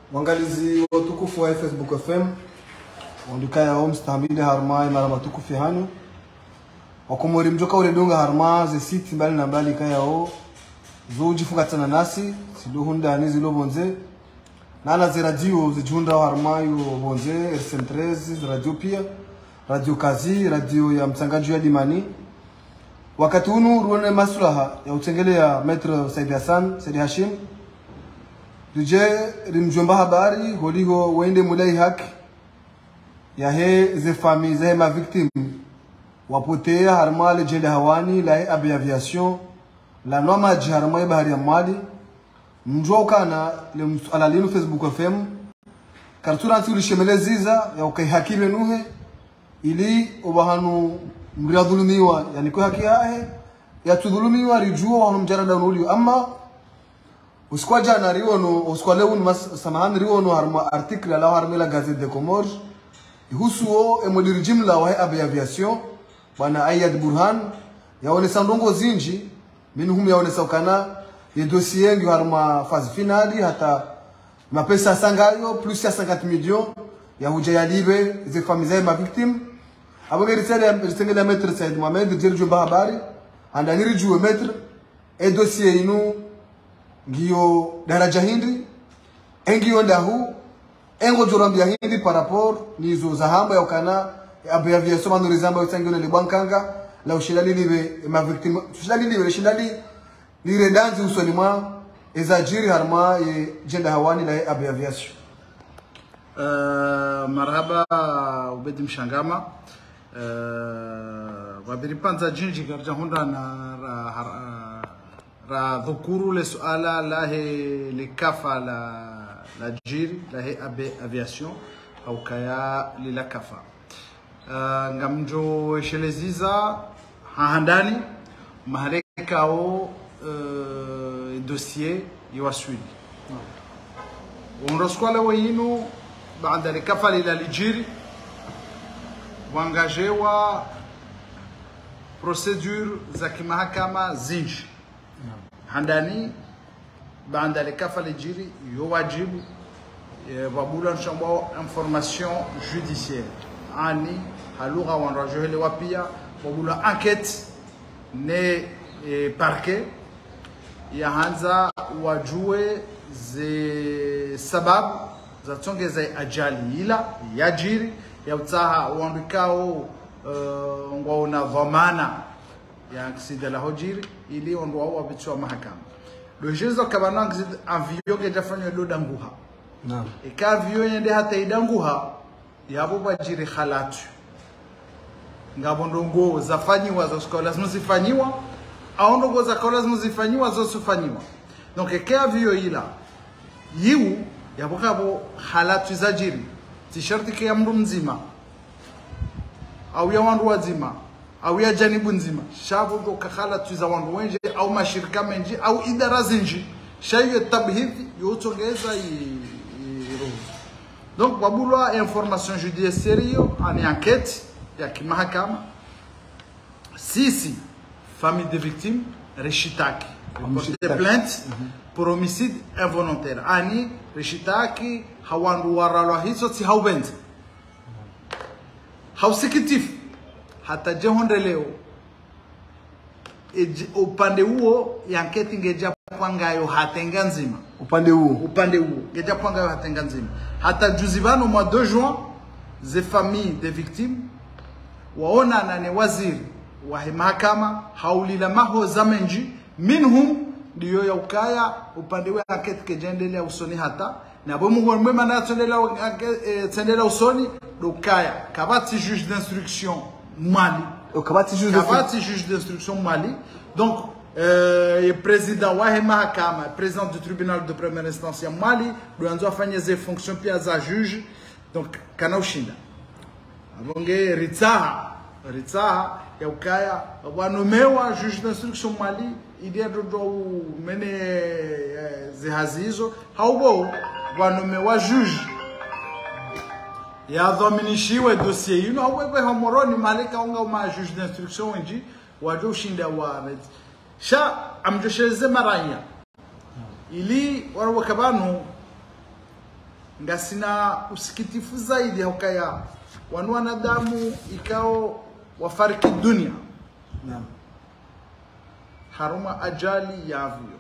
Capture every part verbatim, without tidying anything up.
Wangalizi watukufu wa Facebook F M wandukaya hao mstahamili harma mara matukufu hanu wakumuri mjoka ule dunga harma ze siti mbali na mbali kaya hao zoji fugatana nasi siduhunda nizi lo bonze nana ze radio zijunda harma yo bonze R C thelathini radio pia radio kazi radio ya msangaji ya dimani wakati hunu ruone maslaha ya utengele ya Maître Said Hassan Said Hashim Duje rimjomba habari holigo wende mulai haki ya he ze famille ze ma victime wapotea harma le jende hawani la he aviation la noma harma bahari ya mali mjoka na le alalinu Facebook F M kartura ntuli shemeleziza ya ukai hakime nuhe ili obahanu mriadhulumiwa yani kwa haki yahe ya tudhulumiwa rijua wanu mjarada unulio ama uskwa jana riono uskwa leo mas samahani riono harma article la harma la Gazette des Comores ihusuo emodiri jimla wa aviation bwana Ayad Burhan yaone sandongo zinji minhum yaone saukana ye dossier ngi harma phase finali hata mapesa sangayo plus ya cinquante millions ya huja yalibe ze famille ma victime abo gerisele risengela Maître Said Mohamed dirjo habari andani rijuwe Maître e dossier inu ngiyo daraja hindi engiyo ndahu engo jorambia hindi par rapport nizo zahamba ya ukana abiavia soma nurizamba utangyo le bankanga la ushilali libe ma victime ushilali libe ushilali lire danzi usolima ezajiri harma ye jenda hawani la abiaviation. Uh, marhaba ubedi mshangama uh, wabiripanza jinji garja honda na ra, ra, ra dhukuru le suala la he le kafa la la jiri la he abe aviation au kaya lila kafa uh, ngamjo sheleziza hahandani mahareka o uh, dossier yuaswili ونرسكولا وينو بعد الكفل إلى الجيري وانجاجوا بروسيدور زكي محكمة زنج عندني بعد الكفل الجيري يواجب وابولا نشامبو انفورماسيون جوديسيير اني هلوغا وانراجوه لوابيا وابولا انكيت ني باركي يهانزا wajue ze sababu za tonge za ajali ila yajiri ya utaha uandikao uh, ngwaona dhamana ya aksida la hojiri ili ondo wao wabichwa mahakama dojezo kabana aksida avio ke jafanywa loda nguha naam ikavio yende hata idanguha yabo bajiri khalatu ngabondongo zafanyiwa za skola lazima zifanyiwa aondongo za skola lazima zifanyiwa zosufanyiwa donc ikavio ila yiu yabokabo halatu zajiri t-shirt ke amru mzima au ya wandu wazima au ya janibu nzima shabo ndo halatu za wandu wenje au mashirika menji au idara zinji shayo tabhithi yotongeza i donc babulwa information judiciaire en enquête ya kimahakama sisi famille de victimes reshitaki porter plainte pour homicide involontaire ani reshitaki hawandu waralwa hizo si haubenzi hausikitif hata jehonde leo upande huo yanketi ngeja pangayo hatenga nzima upande huo upande huo ngeja pangayo hatenga nzima hata juzivano mois de juin ze familles des victimes waona nane waziri wa mahakama haulila maho zamenji minhum ndiyo ya ukaya upande wa anketi kejendelea usoni hata na bomu mwema na tendela tendela usoni dokaya kabati juge d'instruction Mali kabati juge kabati juge d'instruction Mali donc euh le président wa mahakama président du tribunal de première instance ya Mali doanzo afanye ze fonction pia za juge donc kana ushinda abonge ritsaha ritsaha ya ukaya wanomewa juge d'instruction Mali idia dodo mene zihazizo haubo wanomewa juge ya dhaminishiwe dossier yino hauwe homoroni malika unga uma juge d'instruction wenji wajo shinda wa sha amjosheze maranya ili warwa kabanu ngasina usikitifu zaidi haukaya wanu wanadamu ikao wafariki dunia. Naam. Haruma ajali yavyo.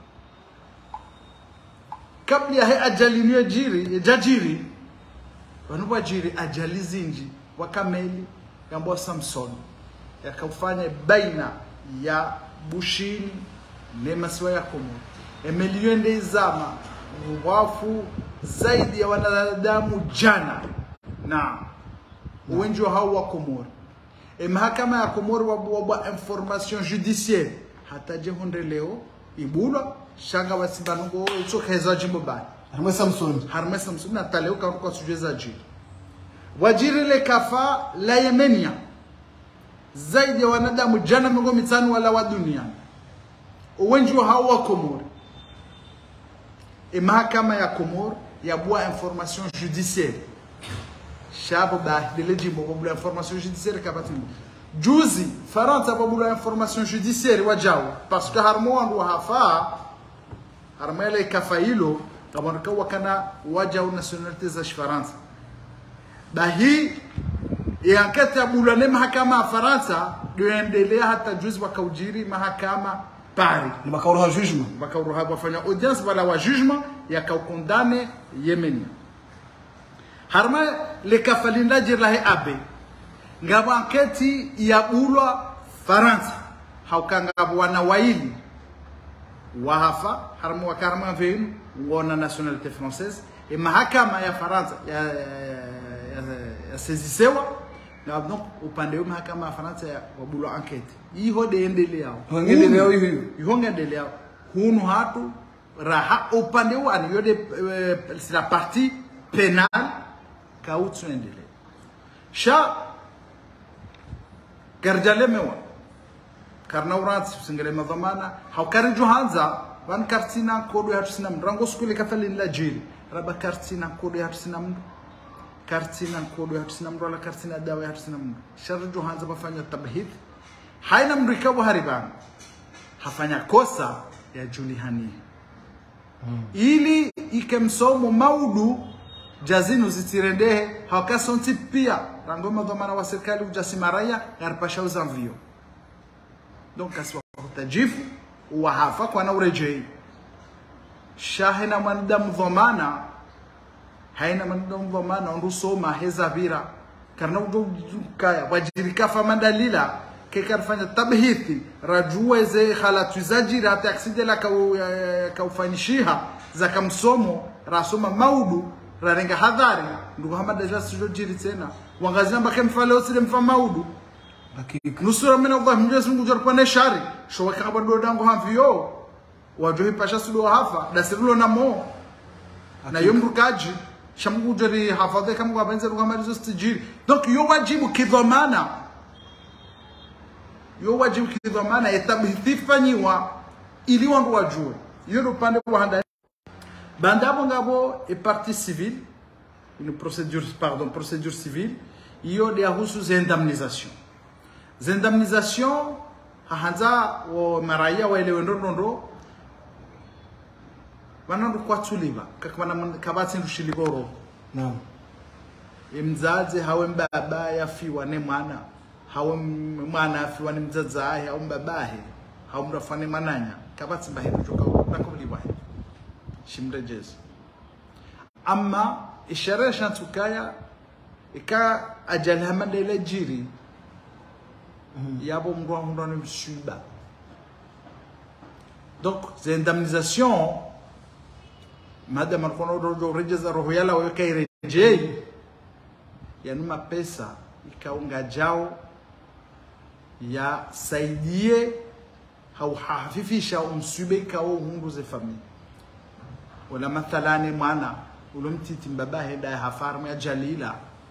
Kabla ya ajali niyo jiri, jajiri, wanu wajiri ajali zinji, wakameli, yambo Samson, yakafanya baina ya Bushini, nemasiwa ya Komoro. Emeliwende izama, wafu zaidi ya wanadamu jana, na uwenji wa hao wa Komoro. E mahakama ya Komoro wabuwa information judiciaire, hata jehonde leo, ibula, shanga wasibanungo, uso keza jimbo bani. Harma Samson. Harma Samson na taleo kwa sujeza jiri. Wajiri le kafa la Yemenia. Zaidi ya wanadamu jana migo mitano wala wa dunia. Uwenji wa hao wa Komoro. E mahakama ya Komoro yabua information judiciaire. Shabo ba dele jimbo babula information judiciaire kabatimu. Juzi Faransa babula information judiciaire wajao parce que harmo wandu hafa harmo ile kafailo kama wakana wajao nationalite za Faransa. Bahi ya enquête ya bulane mahakama ya Faransa doendelea hata juzi wakaujiri mahakama Paris. Ni bakauruha jugement. Bakauruha wafanya audience wala wa jugement ya kaukondane Yemeni. Harma le kafalinda jirlahe abe. Ngabo anketi ya bulwa Faransa. Haukanga wana waili. Wahafa harma wakarma venu wana nationalité française. E mahakama ya Faransa ya ya, ya, ya sezisewa. Na donc upande wa mahakama ya Faransa ya wabulwa anketi. Iho de endele yao. Wengine leo hiyo. Iho ngendele yao. Hunu hatu raha upande wa ni yode uh, c'est la partie pénale kautsu endele. Sha garjale mewa. Karna urat singale madhamana haukari johanza van kartina kodo ya tusina mrango skule kafali la jiri. Raba kartina kodo ya tusina mrango. Kartina kodo ya tusina mrango la kartina dawa ya tusina mrango. Shari johanza bafanya tabhid. Haina mrikabu haribana. Hafanya kosa ya julihani. Hmm. Ili ikemsomo maudu jazinu zitirendehe hawakasonti pia rangoma dhamana wa serikali ujasimaraya garpasha uzanvio. Donc kaswa kutajifu uwahafa kwa na urejei. Shahina mandamu dhamana haina mandamu dhamana ondusoma heza vira karna ujukaya wajirika fa mandalila kekarfanya tabhithi rajua ze khalatu zajira hata aksidela ka kaufanishiha za kamsomo rasoma maudu rarenga hadhari ndugu hamada jasu jiri tena wangazina mbake mfale osile mfa maudu Hakika. Nusura mina Allah mjezi mungu jarpa ne shari showa kaba do dango hamvio wajohi pasha sudo hafa dasirulo na mo na yomrukaji shamungu jari hafadhe kama wabenze ruga marizo stijiri. Donc yo wajibu kidhamana yo wajibu kidhamana etabhithifanyiwa ili wangu wajue yo ndo pande wa handa bandabo ngabo e partie civile une procédure pardon procédure civile iyo de ahusu zindemnisation zindemnisation hahanza wa maraya wa ile ndondo wanando kwa tuliba kakwana kabati ndushiliboro. Naam. Imzaze hawe mbaba yafiwa ne mwana hawe mwana afiwa ni mzazi ahe au mbabahe hawe mrafane mananya kabati bahe kutoka nakuliwa shimrejezi ama ishara shantukaya ika ajali hamada ile jiri mm -hmm. Yabo mrwa mrwa ni mshuba. Donc c'est indemnisation madam alikono dojo rejeza roho yala weka irejei yanuma pesa ikaunga jao ya saidie hau hafifisha umsube kao hundu ze famili wala mathalani mwana ulumtiti mbabahe da hafarmu ya jalila.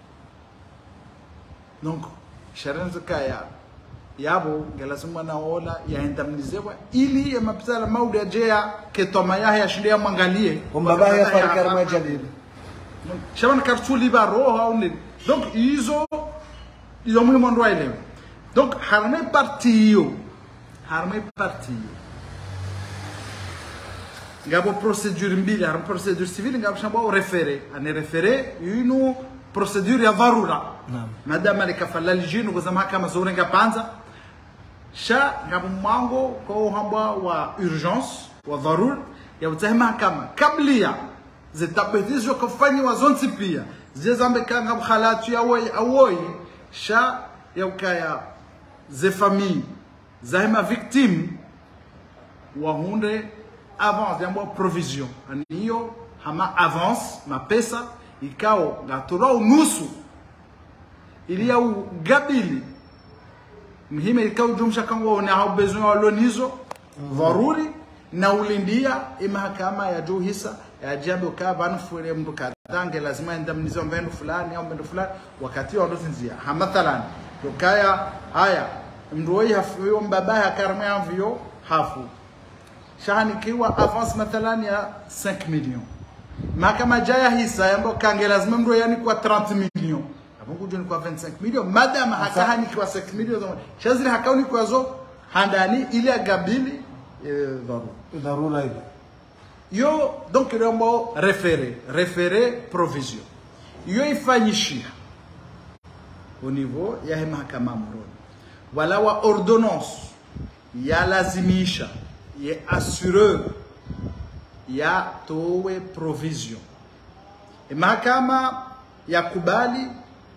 Donc sharenzo kaya yabo galazuma na ola ya indemnizewa ili ya mapitala maudu ya jea ketoma yahe ya shinde ya mwangalie mbabahe ya farkarmu ya jalila. Shaban kartuli ba roho au nini. Donc izo izo muhimu ndo ile. Donc harme parti yo harme parti yo ngabo procedure mbili har procedure civile ngabo shamba refere ane refere yuno procedure ya dharura naam madama likafala lijinu kwa mahakama zore ngapanza sha ngabo mwango kwa hamba wa urgence wa dharura ya utahema mahakama kablia zitabetizwa kufanywa zonti pia zezambe kanga bkhalatu ya woi awoi sha ya ukaya ze famille zahema victime wa hunde avance jambo provision aniyo hama avance mapesa ikao ngatora unusu ili ya gabili mhime ikao jumsha kangwa na hao besoin walonizo dharuri na ulindia imahakama ya juu hisa ya jambo ka banu fure mtu katange lazima indemnizo mbendo fulani au mbendo fulani wakati wa ndoto nzia hamathalan tukaya haya mroi hafu mbaba hakarma avyo hafu shani kiwa avance mathalan ya cinq millions mahakama jaya hisa yambo kange lazima mroi yani kwa trente millions apungu joni kwa vingt-cinq millions madam hakahani kwa cinq millions shazili hakauni kwa zo handani ile gabili dharura dharura ile yo donc rambo référé référé provision yo ifanyishia au niveau ya mahakama mroni wala wa ordonnance ya lazimisha ya assureur ya towe provision e mahakama ya kubali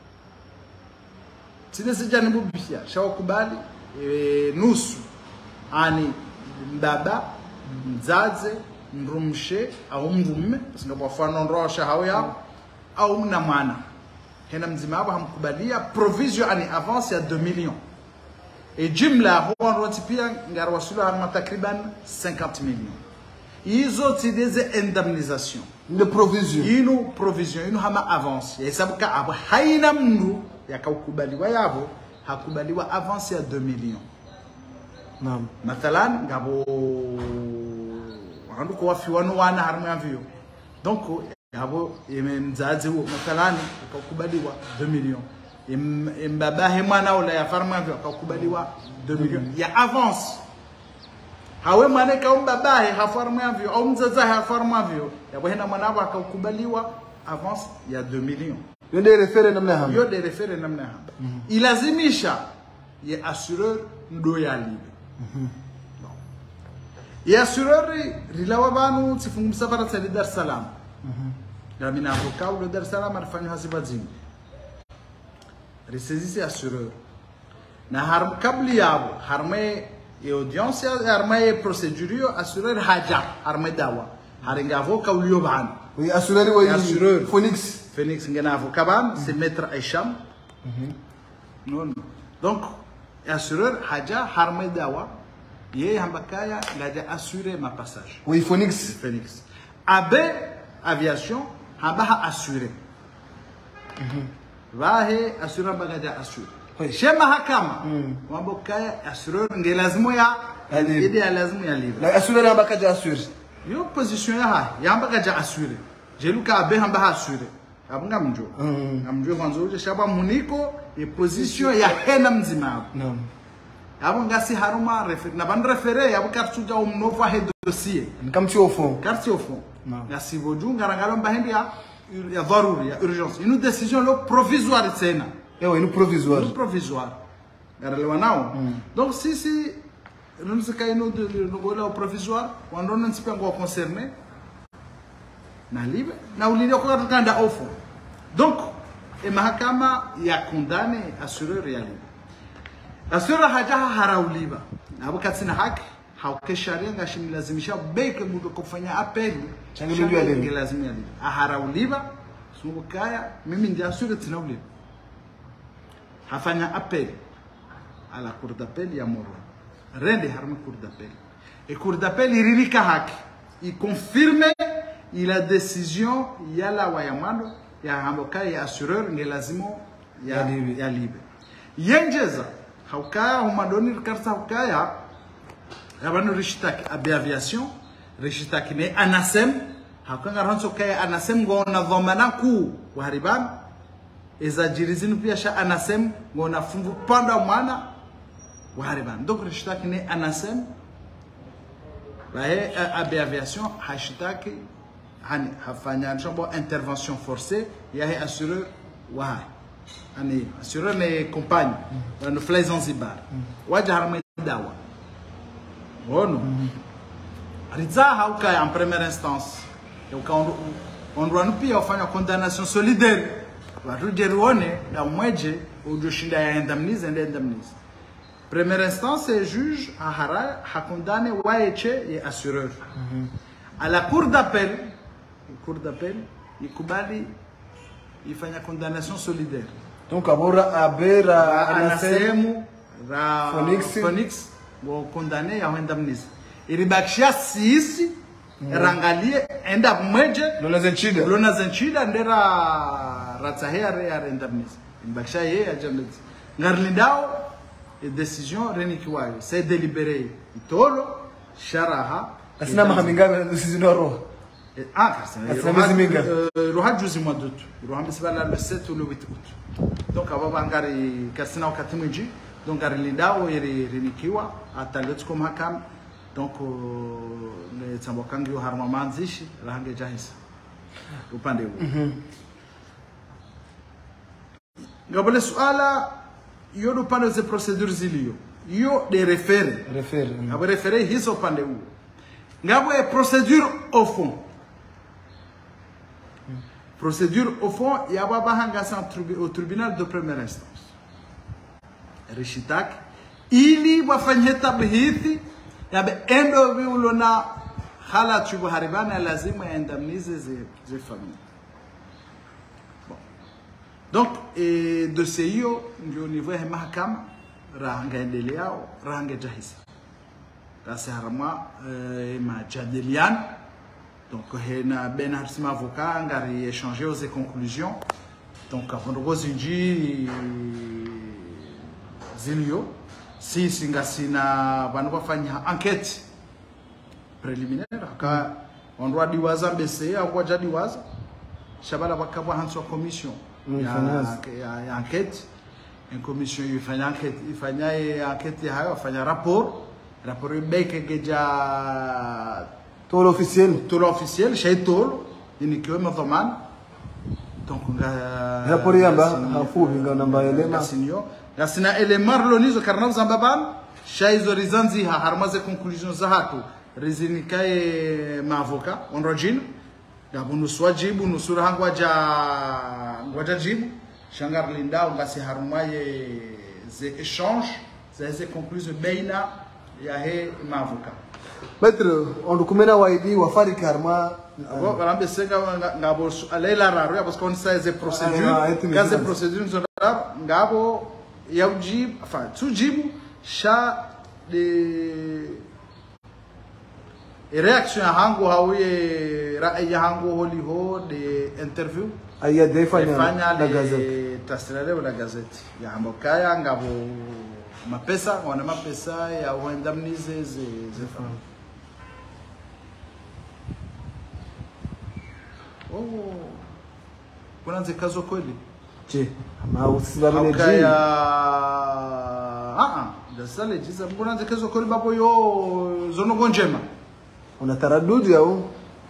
sile sijanibu bia shawa kubali e, nusu ani mbaba mzaze mrumshe au mvume singa kwa mfano ndosha hawaya au mna mwana hena mzima hapo hamkubalia provision ani avance ya deux millions et jumla huwa ndoti pia ngarwasula harma takriban cinquante millions hizo tideze indemnisation ile provision ino provision ino hama avance ya hesabu ka abo haina mndu yakakubaliwa yabo hakubaliwa avance ya deux millions naam mathalan ngabo andu ko wafi wanu wana harma avyo donc ngabo yememzazi huo mathalan akakubaliwa deux millions imbaba he mwana wala ya farma avyo akakubaliwa deux millions ya avance hawe mwana ka umbaba he hafarma avyo au mzaza he hafarma avyo yabo hena mwana wako akakubaliwa avance ya deux millions yo de refere namna hamba yo de refere namna hamba ilazimisha ya assureur ndo yalibe ya assureur rilawa banu tifungu msafara tali Dar es Salaam na mina avocat u Dar es Salaam arifanya hasiba zini risezisi assureur na har kabli yabo harme e audience harme procedure assureur haja harme dawa haringa avocat u liyo banu oui assureur oui assureur Phoenix Phoenix ngena avocat ban c'est maître Aisham non non donc assureur haja harme dawa yeye hambakaya ngaja assurer ma passage oui Phoenix Phoenix abe aviation habaha assurer mhm vahe assurer bagaja assurer oui shema hakama mambo kaya assurer ngelazimo ya ile ya lazima ya libre la assurer hambakaja assurer yo position ya ha yambakaja assurer jeluka abe hambaha assurer abunga mjo amjo kwanza uje shaba muniko e position ya hena mzima naam abo ngasi haruma refer na ban refere yabo kartuja umnova he dossier nkamchi au fond carte au fond ngasi boju ngarangalo mbahindi ya ya dharuri ya urgence une décision lo provisoire tena ewa une provisoire une provisoire ngaralewa nao donc si si nous se kaino de ngola provisoire wando nsipa ngo concerné na libe na ulilio kwa kanda au fond donc e mahakama ya condamné assureur ya libe asura hajaha harauliba nabo katsina haki hauke sharia ngashini lazimisha beke mudo kufanya apeli changi ndio ile lazima ile aharauliba subukaya mimi ndio asura tinauliba hafanya apeli ala cour d'appel ya moro rende harma cour d'appel et cour d'appel iririka haki il confirme il a décision yala wayamando ya hambokaya ya assureur ngelazimo ya ya libe yenjeza haukaya humadoni karta haukaya rabano rishtaki abe aviation rishtaki ne anasem haukanga ranso kaya anasem ngona dhamana ku wahariban ezajirizinu pia sha anasem ngona fungu panda mwana wahariban donc rishtaki ne anasem bae Abe Aviation hashitaki hani hafanya njombo intervention forcée ya he assureur wa ani assureur ne compagnie no fly Zanzibar waje harma dawa ono riza hauka en première instance donc on on doit nous pia ufanya condamnation solidaire watu jeruone da mweje ujoshinda ya indemnize and indemnize. Première instance, le juge a condamné Waeche et assureur. Mm -hmm. À la cour d'appel, la cour d'appel, il kubali, il fait une condamnation solidaire. Donc, abora abera anasemu ra Phoenix Phoenix wo condamné à indemniser. Il ribakishia sisi rangalie enda mweje lona zenchida lona zenchida ndera ratsahea ya indemnize. Mbakisha yeye ajameti. Ngarlindao et décision renikiwayo c'est délibéré itolo sharaha asina mahaminga décision ro ah kasina roha juzi mois d'août roha misbala le sept ou le huit août donc ababa ngari kasina wakati mwingi donc garlindao iri renikiwa atalet kom hakam donc le tsambokangi yo harma manzishi rahange jahisa upande huo ngabole suala yo do pande ze procedure zilio yo de référé référé abo référé hizo pande huo ngabo e procédure au fond procédure au fond ya baba hanga au tribunal de première instance rishitak ili wafanye tabhithi yabe endo viulona hala chubu haribana lazima indemnize ze ze famille. Donc, et de ce yo, au niveau de mahakama, rahanga endeleao, rahanga jahisa. Kasi harama ma jadelian. Donc, hena ben harsima avocat, ngari échanger aux conclusions. Donc, avant de gozinji zilio, si singasina banwa fanya enquête préliminaire, ka on doit diwaza bese, on doit diwaza. Shabala bakabwa hanso commission. Il y a une enquête, une commission il fait une enquête, il fait une enquête, il fait un rapport, rapport il bec que déjà tout l'officiel, tout l'officiel, chez tout, il n'y a que un domaine. Donc rapport il y a pas, hafu vinga namba elema. Gasina elema lonizo karnav zambaban, chez Zorizanzi ha harmaze conclusion zahatu, rezinikae ma avocat, on rojin. Gabu nuswa jibu nusura hangwa ja ngwaja jibu shangar linda ngasi harumaye ze échange ze ze conclusion baina ya he mavuka Maître on dokumena waidi wafari karma abo barambe senga ngabo alela raro ya parce qu'on sait ces procédures quand ces procédures sont ngabo ya ujibu enfin tu jibu sha de et réaction hangu hawiye rai hangu holi ho de interview aya defanya na gazeti tasirale la gazeti ya ambokaya ngabo mapesa wana mapesa ya indemnize ze ze femme oh kuna zikazo kweli je ma usibabile ji ah ah dasale jiza kuna zikazo kweli babo yo zono gonjema una taradudi au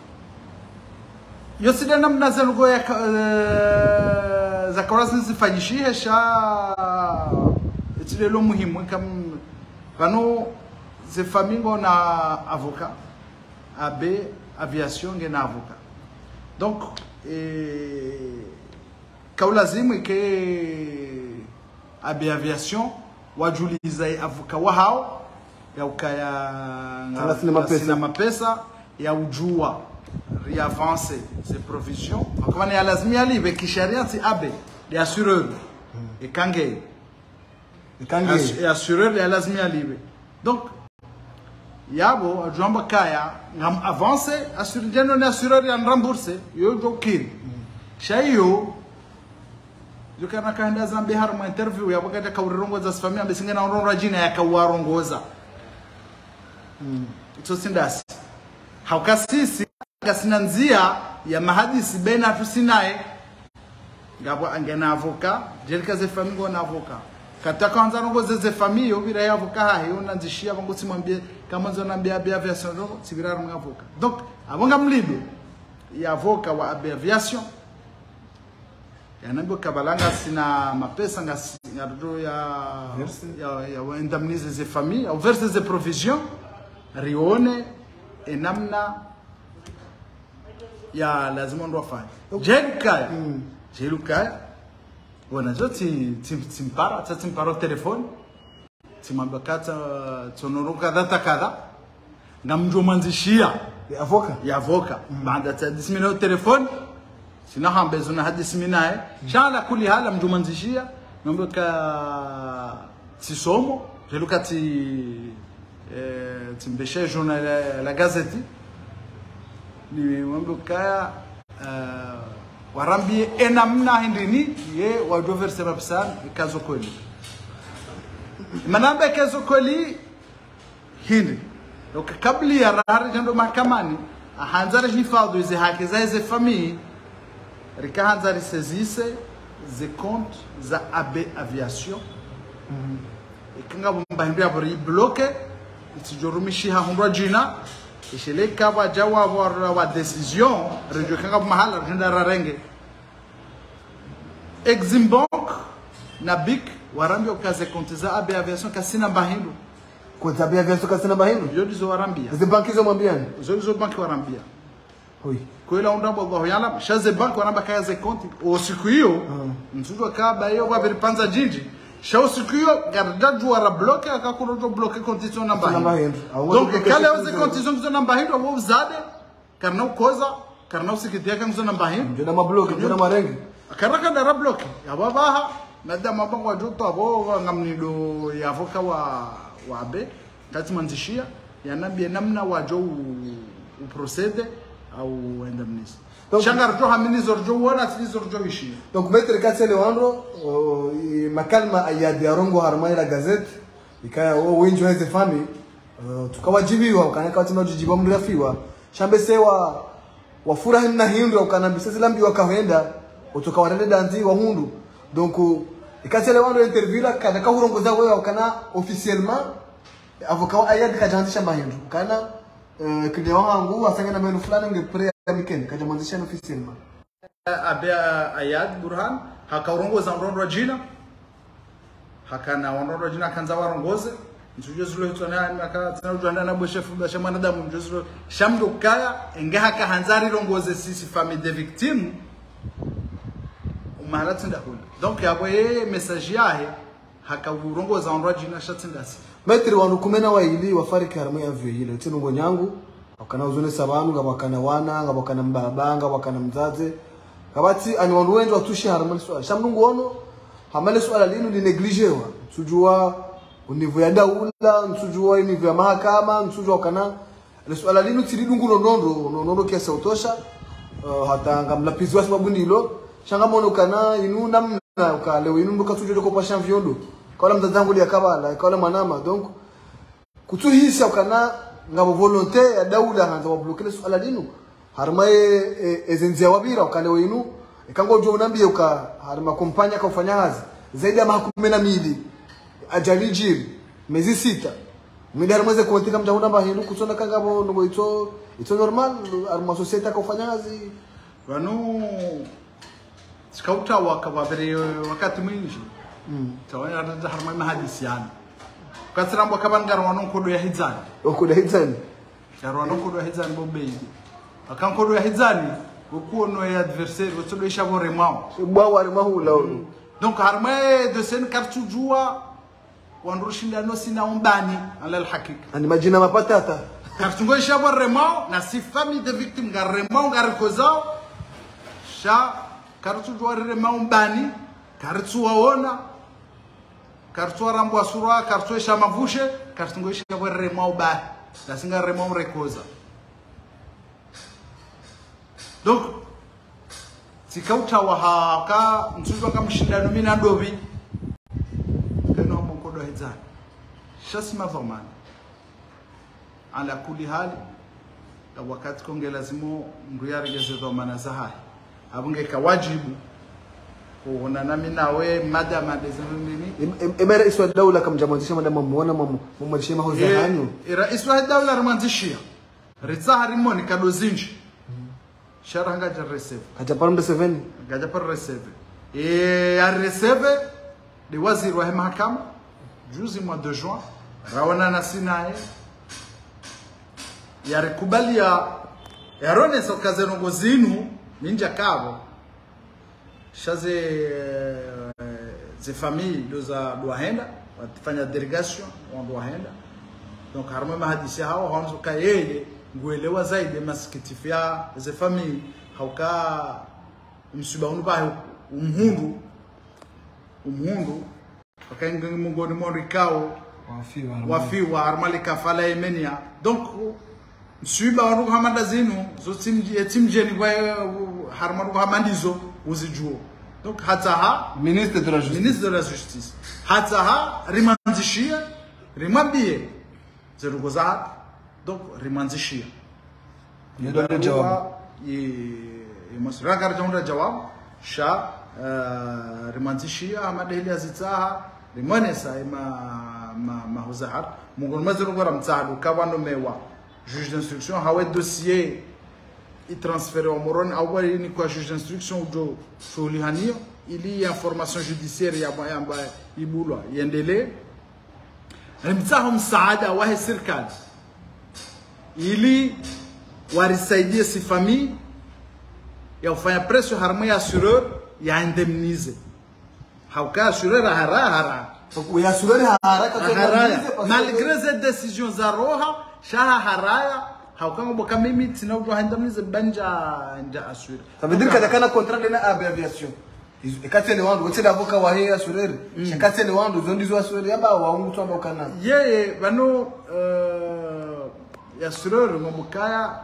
yo sida namna za lugo ya za korasi zifanyishie sha etile lo muhimu kam bano ze famingo na avocat Abe Aviation ngena avocat donc eh kaulazimu ke Abe Aviation wajuliza avocat wa hao ya ukaya sina mapesa ya ujua reavancer ces provisions kama ni lazima libe kisheria si Abe de assureur et kange et kange et assureur ya lazima libe donc yabo ajamba kaya ngam avancer assureur non assureur ya rembourser yo dokir shayo yukana kaenda zambi harma interview ya wakati kaurongoza family ambesinga na rongo jina ya kawarongoza mm ito sindasi haukasisi kasinanzia ya mahadisi bena tusinae ngabo angena avoka jelika ze family na avoka Kata kwanza nongoze ze famille obira yavoka hahe unanzishia bango simwambie kama nzo nambia bia aviation ro sibira mngavoka. Donc abonga mlibe ya avoka wa aviation yanambo kabalanga sina mapesa ngasi ngado ya ya ya indemniser ze famille au verser ze provision rione enamna ya lazima ndo afanye. Jeluka jeluka wana zote timpara timpara telefone timamba kata tonoroka data kadha ngamjo manzishia ya avoka ya avoka baada ya dismina telefone sina hambezo na hadisi minae shala kuli hala mjo manzishia ngamboka tisomo jeluka ti eh timbeshe journal la gazette ni ngamboka warambi enamna hindini ye wadover sebabsan kazo koli manambe kazo koli hindi donc kabli ya rari jando mahakamani ahanzari hifadhi ze haki za ze famille rikahanzari sezise ze compte za abe aviation ikanga bomba hindi abori bloqué itijorumishi ha hundwa jina ishele kaba jawa wa wa decision rejo kanga mahala jenda rarenge Exim Bank na B I C warambi okaze konti za abe aviation kasina mbahindu kwa tabia vya soka sana bahindu yo dizo warambia ze banki zo mwambiani zo dizo banki warambia oui kwa ila undambo Allah yala shaze bank waramba kaya ze konti o siku hiyo mtuzo kaba hiyo kwa panza jinji shao siku hiyo garjaju wara bloke akakuno jo bloke konti zo namba hindu donc kale oze konti zo namba hindu wo uzade karna ukoza karna usikitia kan zo namba hindu ndio na mabloke ndio na marengi akaraka dara bloke yababaha nada mabango joto abo ngamnido ya avoka wa wabe kati manzishia yanambia namna wajo uprocede au indemniser changar jo hamini zorjo wala tizorjo ishi donc maître kati Leandro makalma ayadi arongo harmai la gazette ikaya o wenjo heze family tukawajibiwa kana kati majibu mrafiwa shambe sewa wafurahi na hindu ukanambisa zilambi wakaenda utoka warende danzi wa hundu donc ikati Leandro interview la kada ka hurongoza wewe ukana officiellement avocat ayad kajanzisha mahindu kana kile wangu asanga na menu fulani ngeprea weekend kajamanzisha officiellement abe ayad burhan hakarongoza ndondo jina hakana ndondo jina kanza warongoze nsujo zulo tsona maka tsana janda na boshe fuba shamana damu njuzo shamdo kaya enge haka hanzari rongoze sisi famille de victimes umahala tsinda hula donc yabo ye message yahe haka urongoza ndondo jina shatsindasi Maitri wanu kumena wa ili wafariki harama ya vyo hile Tino ngonyangu wakana uzune sabanu nga wakana wana nga wakana mbaba nga wakana mzaze kabati ani wanu wendu watushi harama ni suala Shamnungu ono hamale suala linu li neglijewa Nsujua univu ya daula Nsujua univu ya mahakama Nsujua wakana suala linu tiridungu nonondo Nonondo kiasa utosha uh, hata nga mlapiziwa sababu nilo Shangamono kana inu namna Ukalewe inu mbuka sujo joko pasha mvyondo Kala mtazangu ya kabala, kala manama, donc kutuhisa ukana ngabo volonté ya daula hanza wablokele suala linu harma e ezenzia wabira ukale wenu ikango jo unambie uka harma kompanya ka ufanya hazi zaidi ya mahakumi na mili ajali jiri mezi sita mimi harma ze kuandika mja unamba hindu kusona kangabo ngo ito ito normal harma society ka ufanya hazi wanu skauta wakababere wakati mwingi Mm. Tawani arada harma mahadisi yani. Kasrambo kabangara wanu kodo ya hizani. Okodo ya hizani. Yaro wanu kodo ya hizani bombeji. Akan kodo ya hizani ukuo no ya adversaire wotodo ishabo remao. Bwa wa remao la. Donc harma de sen kartu jua wanrushinda no sina umbani ala alhakika. Ani majina mapatata. Kartu ngo ishabo remao na si famille de victimes gar remao gar kozao. Sha kartu jua remao umbani kartu waona kartu rambo asura kartu esha mavushe kartu ngoisha kwa remao ba la singa remao rekoza donc sikauta wa haka msujo kama mshindano mimi na ndovi kana mkodo hizani shasima vamani ala kuli hali wakati konge lazimo nguyari gezo dhamana za hai abunge kawajibu kuona nami nawe madama dezinini ema rais wa dawla kama jamazisha madama muona mamu mumalishe mahoza hanyu rais wa dawla ramazishia ritsa harimoni kadozinji sharanga ja receive kaja parmde seven kaja par receive e ya receive de waziri wa mahakama juzi mois de juin rawana na sinae ya rekubalia ya rone so kazenongo zinu ninja kavo shaze ze famille doza doahenda watafanya delegation wa doahenda donc harma mahadisi hao hanzo kayeye nguelewa zaidi masikitifia ze famille hauka msiba unuba umhundu umhundu wakainga mungoni morikao wafiwa wafiwa harmali kafala yemenia donc msiba wanu hamada zinu zo timje timjeni kwa harmaru hamandizo uzijuo donc hata ha ministre de la justice ministre de la justice hata ha rimanzishia rimambie zerugoza donc rimanzishia ndio jawab ye masra garjonda jawab sha rimanzishia amadeli azitaha rimanesa ma ma mahuzahar mungol mazuru gora mtsadu kabano mewa juge d'instruction hawe dossier e transféré au moron awali ni kwa juge d'instruction do solihania ili information judiciaire ya bayamba ibulwa yendele rimtsaho msaada wa serikali ili warisaidie si famille ya ufanya pression harma ya assureur ya indemniser hauka assureur hara hara ya assureur haraka malgré cette décision za roha shaha haraya haukango boka mimi tinaudo handamize banja nja assureur tabidir kada kana contrat na aviation ikatele wandu wote avoka wa hea assureur ikatele wandu zondi zo assureur yaba wa mtu amba kana yeye bano uh, ya assureur ngobukaya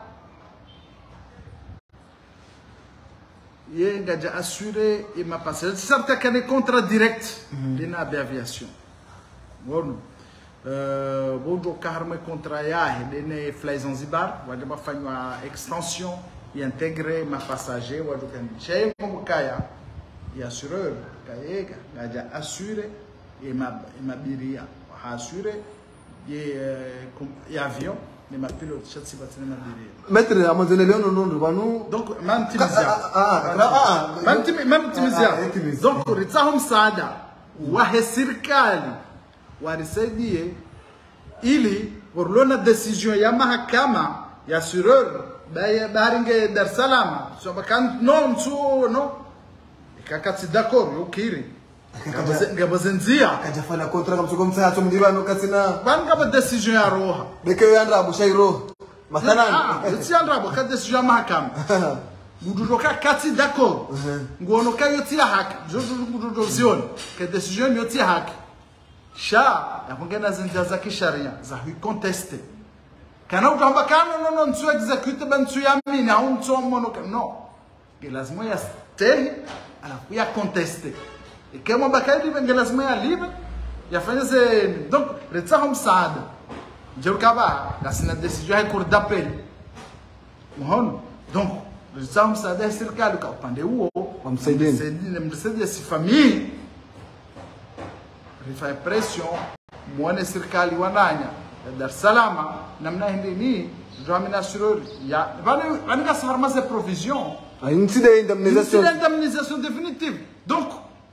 ye ngaja assurer et ma passer certes qu'il y a des contrats directs de aviation bon euh bon carme contrat ya de fly Zanzibar wajaba fanywa extension et intégrer ma passager wajoka chez ngobukaya ya assureur kayega ngaja assurer et ma ma biria ha assurer et et avion mais ma pilote chatsi batene ma biria maître amazone leono nondo banu donc même timizia ah ah même tim même timizia donc ritsaho msaada wa serikali warisaidie ili warlona decision ya mahakama ya assureur baringe Dar es Salaam so bakan no mtu no ikakati d'accord ukiri ngabazenzia akajafanya contrat kama soko msaya tumdiba no katina banga ba decision ya roha beke yandra bushairo mathalan ah tsiandra ba ka decision ya mahakama mududoka kati d'accord ngono kayo tia haki jojo mududo zion ke decision yo tia haki sha yakongena zinja za kisharia za contester kana utamba kana no no nsu execute ben nsu yamini au nsu mono no que lazima ya stehi alafu ya contester e kama bakaidi ben lazima ya libre ya fanya ze donc retsaho msaada jerukaba la sina decision ya cour d'appel mohon donc retsaho msaada ya serikali kwa upande huo wamsaidie msaidie si famille rifanya pression muone serikali wananya Dar es Salaam namna hindi ni jamina assureur ya vani vani ka sarma ze provision une petite indemnisation une indemnisation définitive donc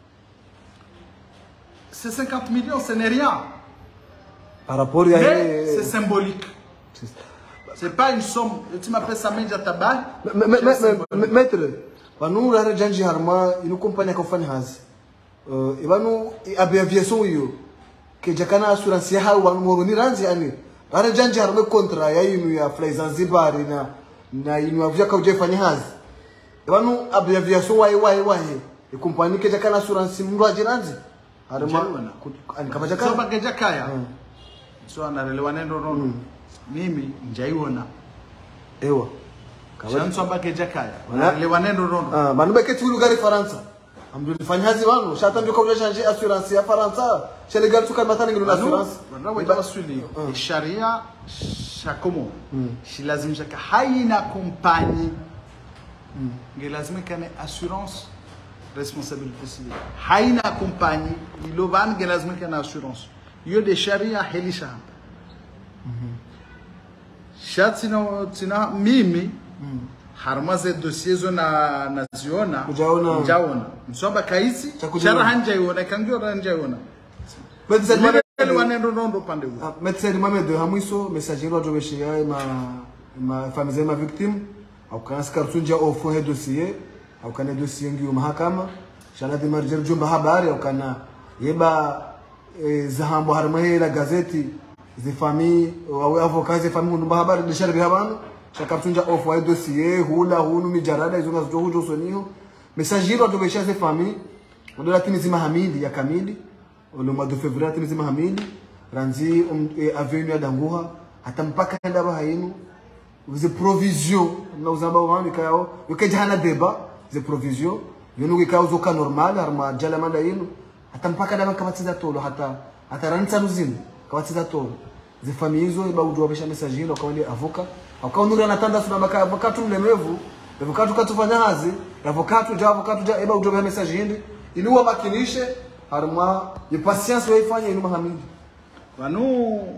ces cinquante millions ce n'est rien par rapport à c'est symbolique c'est pas une somme tu m'appelles ça menja tabac maître vanu rare janji harma inu compagnie ka fanya hazi euh ibanu aviation hiyo ke jakana assurance ya hawa moro ni ranzi ani rare janji harma contrat ya inu ya fly Zanzibar na na inu avya ka ujefanya hazi ibanu aviation wai wai wai e compagnie ke jakana assurance mndo ajiranzi harma kama jakana so bageja kaya so anarelewa nendo nono mimi njaiona ewa Chanso bageja kaya anarelewa nendo nono ah banu beketi lugari Faransa amdu fanyazi wanu shata ndio kwa changer assurance ya Faransa chez les gars tuka matani ngilo assurance wana wita wasuli sharia shakomo shi lazima shaka haina compagnie ngi lazima kane assurance responsabilité civile haina compagnie ilo van lazima kana assurance yo de sharia helisha shatsi no tina mimi harmaze dossier zo na naziona ujaona ujaona msomba kaisi chara hanja yona kangyo hanja yona medse mele wanendo nondo pande huko medse mame de hamwiso messager wa jobeshia ma ma famille ma victime au kana skartunja ofu he dossier au kana dossier ngiyo mahakama shala de marjer jumba habari au kana yeba e, zahambo harmahe la gazeti zi famille au avocat zi famille numba habari de shala bihabano chakartunja ofu he dossier hula hunu mijarada izo ngazo hujo soniho messager wa jobeshia zi famille ndola timizima hamidi ya kamili le mois de février timizima hamidi ranzi um, e, avenue ya danguha hata mpaka enda bahayinu ze provision na uzamba wami kayo yokeje hana deba ze provision yonu kayo zoka normal harma jala manda yinu hata mpaka daba kabatiza tolo hata hata ranza luzini kabatiza tolo ze famille hizo iba ujua besha message ndo kwa avoka akao nuri anatanda suna baka avocatu mlemevu avocatu katufanya hazi avocatu ja avocatu ja iba ujua message hindi iliwa makinishe harma ye patience waifanya inu mahamidi wanu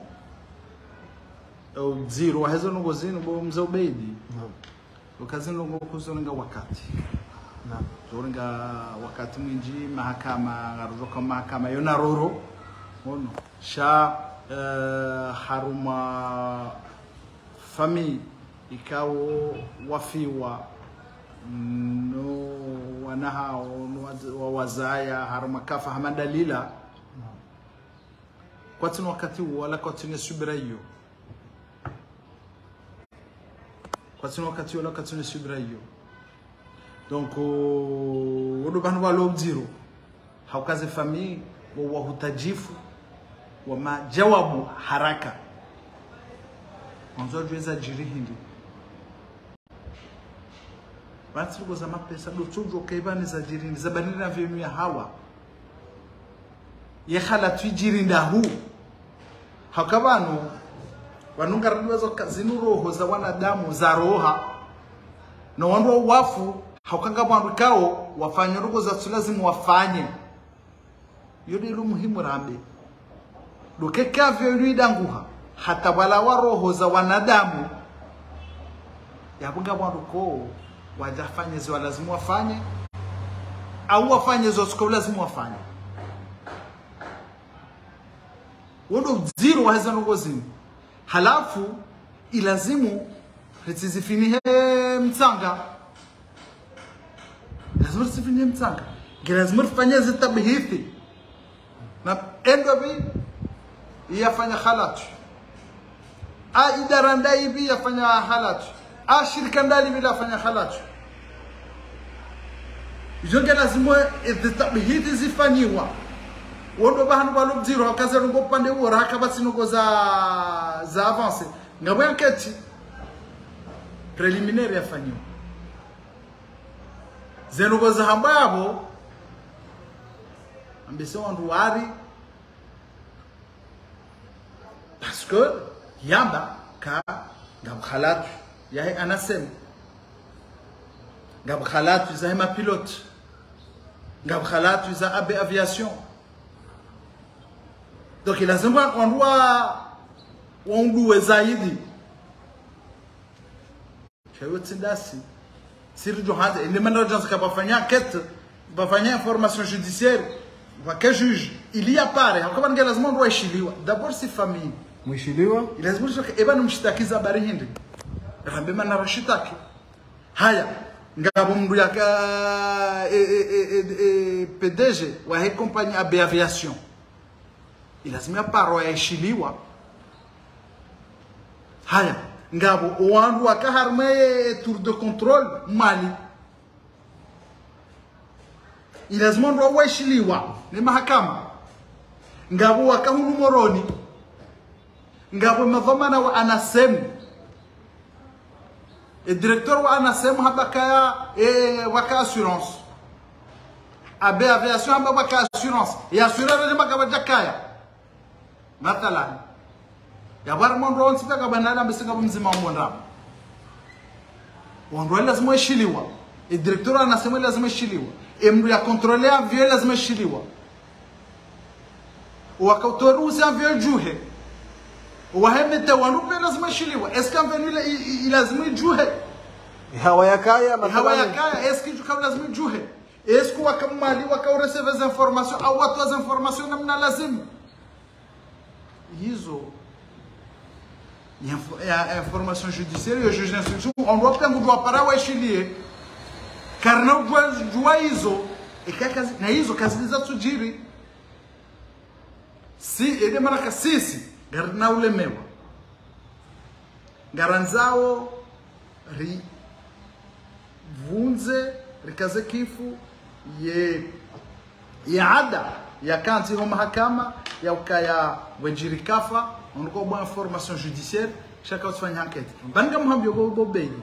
au zero wahezo nungo zinu bo mzee Ubeidi no ukazini nungo kuzoninga wakati na zoninga wakati mwinji mahakama ngaruka mahakama yona roro ono sha uh, haruma fami ikawo wafiwa no wanaha no wazaya haruma kafa hamadalila no. Kwa tinu wakati wala kwa tinu subira hiyo kwa tinu wakati wala kwa tinu subira hiyo donc wodo banu walo zero haukaze famille wa hutajifu wa majawabu haraka mwanzo jueza jiri hindi basi tuko za mapesa do tujo kaibani za jiri za banira vyenyu ya hawa ya khala tujiri ndahu hakabano wanunga rwezo kazinu roho za wanadamu za roha na wandu wafu haukanga bandu kao wafanye roho za lazima wafanye yodi lu muhimu rambe dokeka vyenyu danguha hata wala wa roho za wanadamu yabunga bandu ko wajafanye zo lazima wafanye au wafanye zo siko lazima wafanye wodo zero waweza nogozini halafu ilazimu hetizifini he mtsanga lazima tzifini mtsanga lazima tufanye zitabhithi na endo bi yafanya khalatu a idara ndai bi yafanya khalatu a shirika ndali bi yafanya khalatu jonge lazima zitabhithi zifanywa wodo bahanu balu zero hakaza ngo pande wora hakabasi ngo za za avance ngabo enquête préliminaire yafanywa zeno go za hambabo ambese wandu wari parce que yamba ka ngab khalat yahe anasem ngab khalat za ma pilote ngab khalat za ab aviation. Donc il a zimba kwandwa wanduwe zaidi chayo tsindasi siri johanza ile managers ka bafanya enquête bafanya information judiciaire va que juge il y a pare hakaba ngela lazima ndo ashiliwa d'abord si famille mwishiliwa lazima shoka eba numshtakiza bari hindi rambe mana rashitaki haya ngabo mndu ya e e P D G wa he compagnie A B Aviation ilazimia paro yaishiliwa haya ngabo wandu wakaharme tour de contrôle mali ilazima ndo waishiliwa ni mahakama ngabo wakahunu moroni ngabo madhamana wa anasem e directeur wa anasem habaka e waka assurance A B Aviation haba waka assurance ya assurance ni makaba jakaya mathalan ya bar mondo onsika ka banana mbisinga mzima monda wondo lazima ishiliwa e director anasema lazima ishiliwa, emru ya contrôler avion lazima ishiliwa, wakautoruhusa avion juhe wahemete wanupe lazima ishiliwa. Eske avion ile lazima ijuhe hawa yakaya hawa yakaya eske juka lazima ijuhe eske wakamali wakaureceve za information au watu za information namna lazima hizo ya information judiciaire, le juge d'instruction, on doit prendre doit para wa ishilie karna jua hizo ikaka na hizo kazi za tujiri si ede maraka sisi garna ulemewa garanzao ri vunze rikaze kifu ye yaada ya kanti ho mahakama ya ukaya wenjiri kafa onko bo information judiciaire chaka usifanya enquête banga muhambi go bo beyi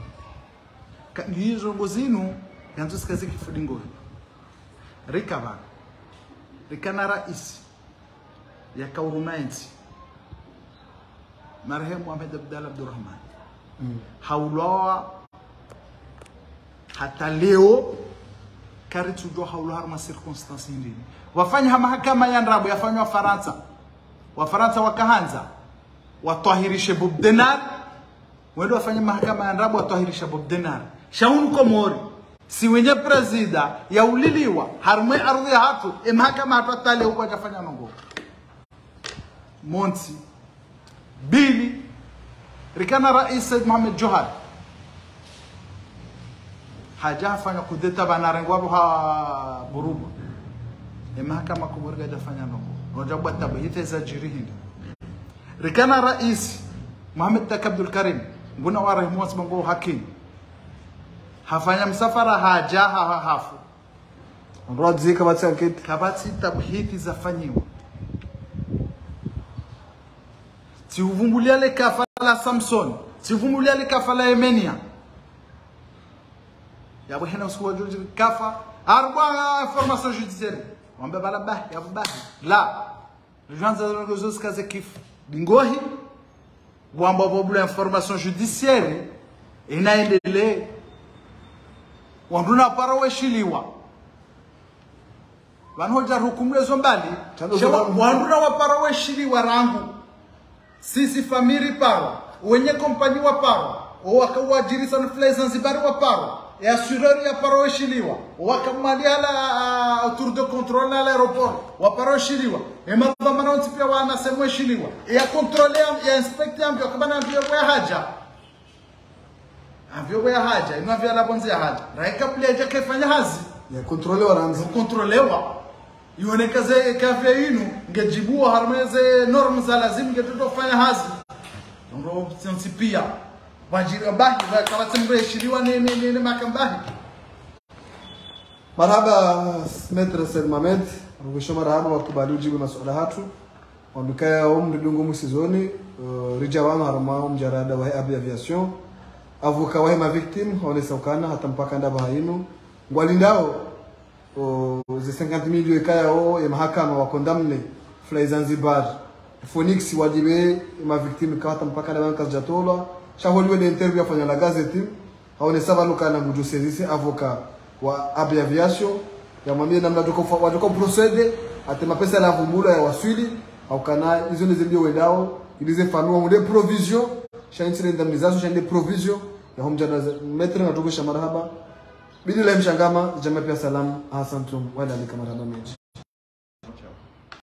hizo ngozinu yanzu sikaze kifu dingo rikaba rikana rais ya kaurumainti marehemu Ahmed Abdalla Abdurrahman mm. haulawa hata leo karitu do haula harma circonstance ndini wafanya mahakama ya Nrabu yafanywa Faransa wa Faransa wakaanza watahirishe Bob Denar wendo wafanya mahakama ya Nrabu watahirisha Bob Denar shaunu komori si wenye presida ya uliliwa harme ardhi hatu e mahakama hatale huko akafanya nongo Monti Bili rikana rais Said Mohamed Johar haja fanya kudeta banarengwa ha buruba e mahakama kuborga dafanya nongo rojabu tabahita za jirihindi rikana rais Mohamed Tak Abdul Karim nguna wa rahimos bango hakim hafanya msafara haja ha hafu nrodzi kabati ankit kabati tabhiti zafanyiwa si uvumbulia le kafala Samson si uvumbulia le kafala Yemenia ya bwana usiku wajuji kafa arba information judiciaire wambe bala bah ya bah la janza ngozos kaze kif dingohi wamba bobula information judiciaire inaendelee wanduna para weshiliwa wanhoja hukumu lezo mbali wanduna wa para weshiliwa rangu sisi famili paro wenye kompani wa paro wakawajiri sana fly Zanzibar wa paro e assureur ya paro weshiliwa wakamali ala tour de contrôle à l'aéroport wa paro weshiliwa e madhamana ontipia wana semwe shiliwa e ya contrôler ya inspecteur ambio kabana ambio kwa haja ambio kwa haja ina vya la bonzi ya haja raika pleja kafanya hazi ya contrôler waranza contrôler ionekaze kafe inu ngejibua harmeze norm za lazima ngetuto fanya hazi ndo sensipia wajiri bahi wa kama tembe shiliwa ne ne ne makambahi. Marhaba Maître Said Mohamed rugisho marhaba wakubali ujibu masuala hatu wandukaya umri dungu musizoni uh, rijawana harma mjarada wa aviation avoka wa ma victime onesokana hata mpaka ndaba hainu ngwalindao uh, ze cinquante mille ikaya o ya mahakama wa condamne fly Zanzibar Phoenix wajibe ma victime ka hata mpaka ndaba kazjatola shaholiwe de interview afanya la gazeti haonesaba lukana ngujusezisi avoka wa aviation ya mwambie namna tuko watuko procede atema pesa la vumbula ya waswili au kana hizo ni zilio wendao ilize fanua mwende provision shainsi indemnisation shainde provision ya homjana metre na tuko shamarhaba bidila mshangama jamaa pia salamu asantum wala alika marhaba meji.